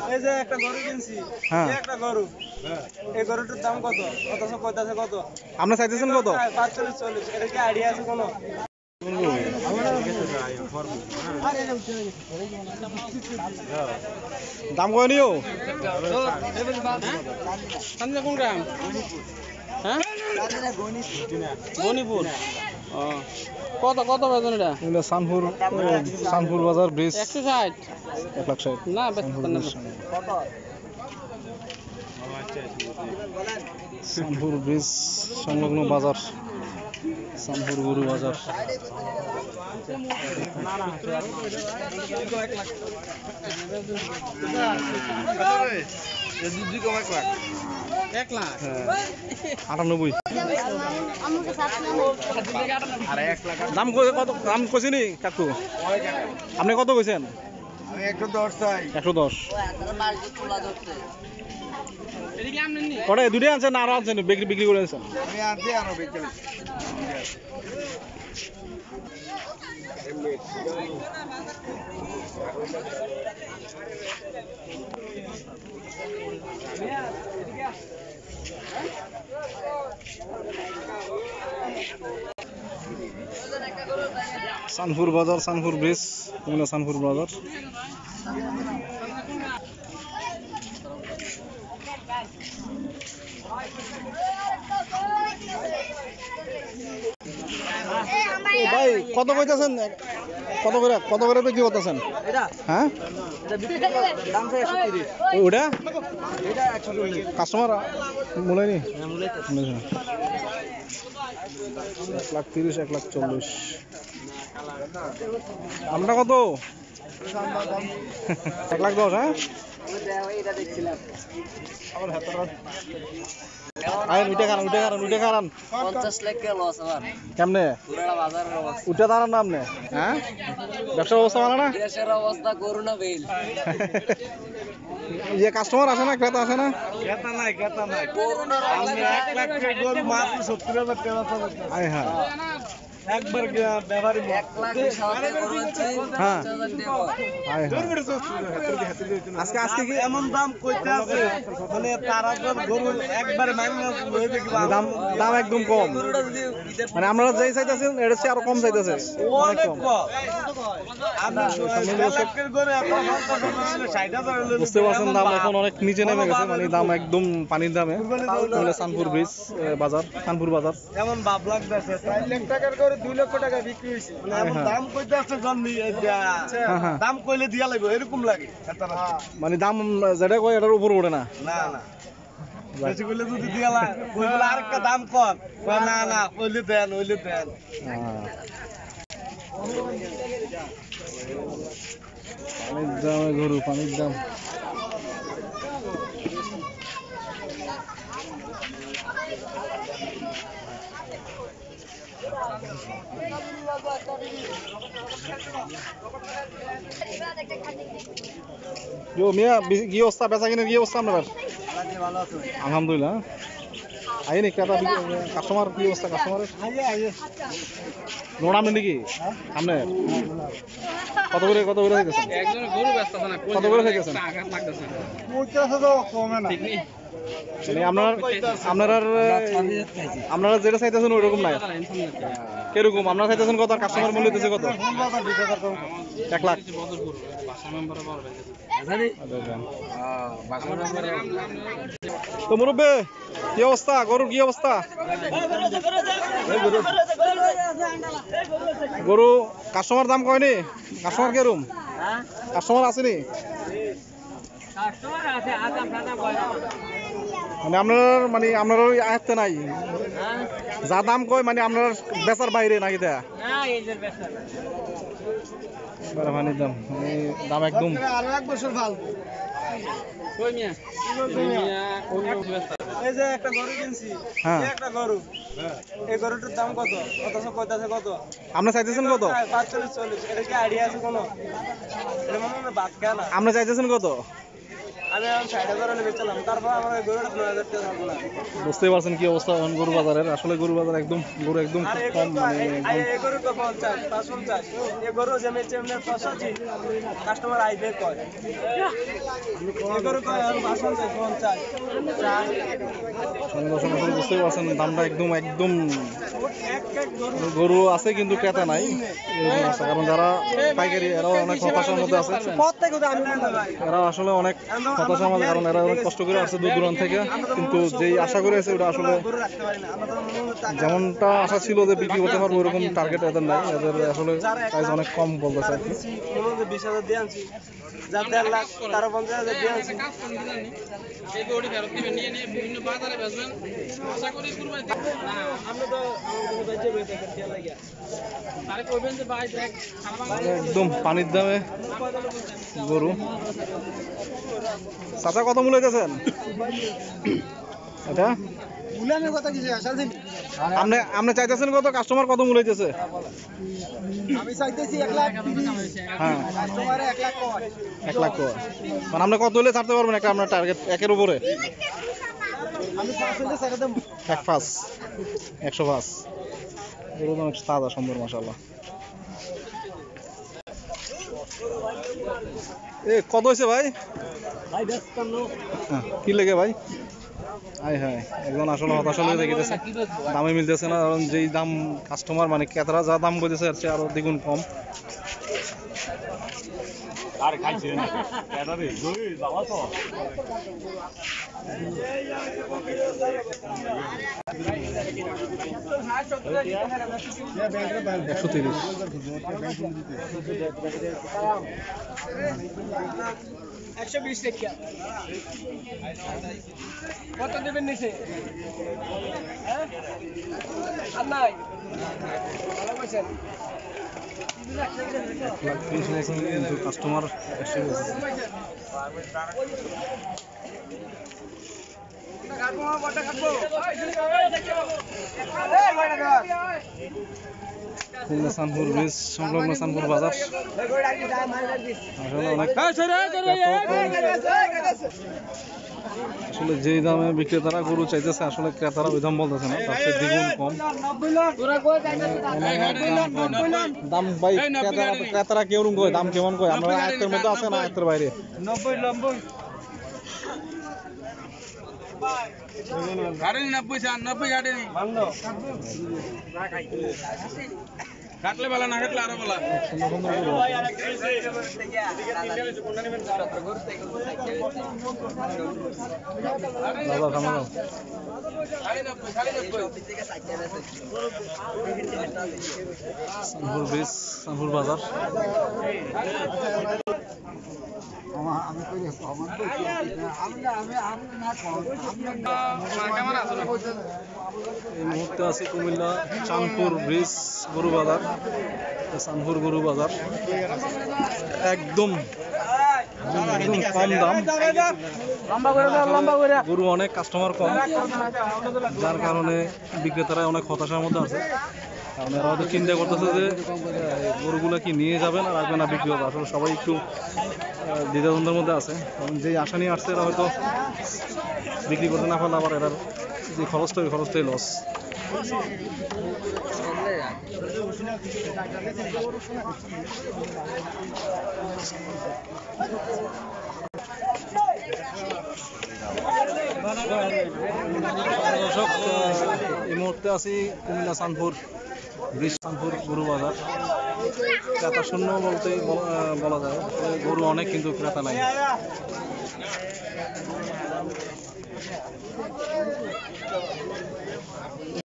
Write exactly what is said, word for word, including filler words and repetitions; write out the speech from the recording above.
এই যে একটা গরু কিনছি, এই একটা গরু, এই গরুটার দাম কত? কতশো কয়তাছে কত? আপনি চাইতেছেন কত? পাঁচচল্লিশ চল্লিশ। এটা কি আইডিয়া আছে কোনো? দাম কয় নিও? কোন গ্রাম? হ্যাঁ, গনিপুর। কত কত বেতন এটা? এটা সানপুর সানপুর বাজার ব্রিজ একশো ষাট এক লাখ ষাট না বেতন না। সানপুর ব্রিজ সংলগ্ন বাজার, সানপুর গরু বাজার। এক লাখ আটানব্বই দাম কত? দাম কইছিনি কাকু? আপনি কত কইছেন? একশো দশ চাই। একশো দশ কটা? দুটাই আনছেন না আরো আনছেন? বিক্রি বিক্রি করে আনছেন? আমি আনছি আরো বিক্রি। সানপুর বাজার, সানপুর ব্রিজ, কুমিল্লা সানপুর বাজার। ভাই কত কইতাছেন? কত করে কত করে বিক্রি করতেছেন? হ্যাঁ, ওটা কাস্টমার মূলায়নি এক লাখ তিরিশ, এক লাখ চল্লিশ। আমরা কত? এক লাখ দশ। হ্যাঁ, উঠে খারান উঠে খারান উঠে খারান কেমনে উঠে দাঁড়ান না আপনি? হ্যাঁ, ব্যবসার অবস্থা ভালো না? অবস্থা করু না বেল। ইয়ে কাস্টমার আসে না, ক্রেতা আসে না? ক্রেতা নাই, ক্রেতা নাই। আমি এক লাখ গরু মাত্র সত্তর হাজার টাকা। আয় হ্যাঁ, একবার ব্যবহারই এক লাখ হ্যাঁ আজকে আজকে কি এমন দাম কইতে আছে মানে তারা গরু একবারে দাম দাম একদম কম, মানে আপনারা যেই চাইতেছেন এর চেয়ে আরো কম চাইতেছে, অনেক কম। বুঝতে পারছেন দাম এখন অনেক নিচে নেমে গেছে, মানে দাম একদম পানির দামে। সানপুর ব্রিজ বাজার, কানপুর বাজার। এমন ভাব লাগতেছে চার লাখ টাকার করে দুই লক্ষ টাকা বিক্রি হয়েছে, দাম কইতে আসছে দাম কইলে দিয়া লাগবে এরকম লাগে। মানে দাম যেটা কয় এটার উপর ওঠে না। না না, বেশি কইলে যদি দিয়া লাগে কইলে আরেকটা দাম কম, না না কইলে দেন ওইলে দেন। পানির দাম গরু, পানির দাম। মিয়া কি অবস্থা, বেচা কিনে কি অবস্থা আপনার? আলহামদুলিল্লাহ। আইনি ক্রেতা কাস্টমার কি অবস্থা? কাস্টমারের নোড় আপনি নাকি? আপনি কত করে কত করে খাইতেছেন? কত করে খাইতেছেন? আপনার আপনার আপনারা যেটা চাইতেছেন ওইরকম নাই। কিরকম আপনারা চাইতেছেন কত? কাস্টমার মূল্য দিতেছে কত? এক লাখ। তো মুরব্বী কি অবস্থা? গরুর কি অবস্থা? গরু কাস্টমার দাম কয়নি? কাস্টমার কেরম? কাস্টমার আসেনি? মানে আপনার মানে আপনার আয়ত্তে নাই, যা দাম কয় মানে আপনার বেচার বাইরে নাকি? তা পানির দাম মানে দাম একদম। এই যে একটা গরু কিনছি, এই একটা গরু, এই গরুটার দাম কত? কতশো কয়তাছে কত? আপনি চাইতেছেন কত? পাঁচচল্লিশ চল্লিশ। এটা কি আইডিয়া আছে কোনো? এটা মনে হয় বাদ কেনা। আপনি চাইতেছেন কত? আমি এখন ষাট হাজার হলে বেচলাম, তারপর আমার ওই গরুটা নয় হাজার টাকা থাকবো না। বুঝতেই পারছেন কি অবস্থা এখন গরু বাজারের। আসলে গরু বাজার একদম গরু একদম আর খুব এই কম, গরু তো- মানে এই- এই- এই গরু তো পঞ্চাশ, পাঁচ পঞ্চাশ। এই গরু যে মেচে এমনি পঁচাশি, কাস্টমার আইবে কয়। এই গরু কয় এখন পাঁচ পঞ্চাশ, পঞ্চাশ, ষাট। মানে দর্শক আসলে বুঝতেই পারছেন দামটা একদম একদম এক এক গরু গরু আছে কিন্তু ক্রেতা নাই এরকম আছে। কারণ যারা পাইকারি এরাও অনেক হতাশার মধ্যে আছে, প্রত্যেক গরু আমি না ভাই। এরা আসলে অনেক হতাশার মধ্যে, কারণ এরা অনেক কষ্ট করে আসছে দূর দূরান্ত থেকে, কিন্তু যেই আশা করে আছে ওটা আসলে গরু রাখতে পারি না, আমরা তো মনে হয় টাকা- যেমনটা আশা ছিল যে বিক্রি করতে পারবো ওরকম টার্গেট এদের নাই। এদের আসলে প্রাইস অনেক কম বলতেছে আর কি। দিচ্ছি, মনে হয় বিশ হাজার দিয়ে আনছি, যার দেড় লাখ তারও পঞ্চাশ হাজার দিয়ে আনছি। আপনি তো আমার কোনো বেঁচে বেঁচে খেয়াল লাগিয়া। একদম পানির দামে গরু। চাচা কত মূল্য দিতেছেন এটা? উলানের কথা কিছু আসা দিন। আপনি আপনি চাইতেছেন কত, কাস্টমার কত মূল্য দিতেছে? আমি চাইতেছি এক লাখ তিরিশ, হ্যাঁ কাস্টমারে এক লাখ কয়। এক লাখ টাকা। মানে আপনি কত হলে ছাড়তে পারবেন একটা আপনার টার্গেট একের উপরে? আমি পাঁচ হলে ছেড়ে দেবো। এক পাঁচ, একশো পাঁচ। গরু তো অনেক তাজা সুন্দর মাশাআল্লাহ। এ কত হয়েছে ভাই? ভাই ব্যস্তান্ন। হ্যাঁ, কি লেগে ভাই? হাই হাই, একজন আসলে হতাশা হয়ে দেখেছে, দামে মিলতেছে না। কারণ যেই দাম কাস্টমার মানে ক্রেতারা যা দাম বলতেছে এর চেয়ে আরো দ্বিগুণ কম। আর খাইছেন এটারে জমি বাবা তো একশো তিরিশ। একশো বিশ টাকা। কত দেবেন নিচে? হ্যাঁ? আর নাই? ভালো বলছেন। এক লাখ তিরিশ বলছেন কিন্তু কাস্টমার একশো বলছে। খুলনা সানপুর ব্রিজ সংলগ্ন সানপুর বাজার আসলে অনেক আসলে যেই দামে বিক্রেতারা গরু চাইতেছে আসলে ক্রেতারা ওই দাম বলতেছে না, তার চেয়ে দ্বিগুণ কম দাম। ভাই ক্রেতারা ক্রেতারা কেমন কয় দাম, কেমন কয়? আমরা আয়ত্তের মধ্যে আছে না আয়ত্তের বাইরে? নব্বই নব্বই কাটলে ভালো না কাটলে আরো ভালো। সুন্দর সুন্দর গরু। দাদা থামা দাও। সানপুর ব্রিজ সানপুর বাজার। এই মুহূর্তে আছি কুমিল্লা চাঁদপুর ব্রিজ গরু বাজার, চাঁদপুর গরু বাজার। একদম একদম কম দাম, গরু অনেক কাস্টমার কম, যার কারণে বিক্রেতারা অনেক হতাশার মধ্যে আছে। কারণ এরা হয়তো চিন্তা করতেছে যে গরুগুলো কি নিয়ে যাবে না রাখবে না বিক্রি হবে। আসলে সবাই একটু দ্বিধাদ্বন্দ্বের মধ্যে আছে, কারণ যেই আশা নিয়ে আসছে এরা হয়তো বিক্রি করতে না পারলে আবার এরার যে খরচটা ওই খরচটাই লস। দর্শক, এই মুহূর্তে আছি কুমিল্লা চাঁদপুর ব্রিজ চাঁদপুর গরু বাজার। ক্রেতা শূন্য বলতেই বলা- বলা যায়, আসলে গরু অনেক কিন্তু ক্রেতা নাই।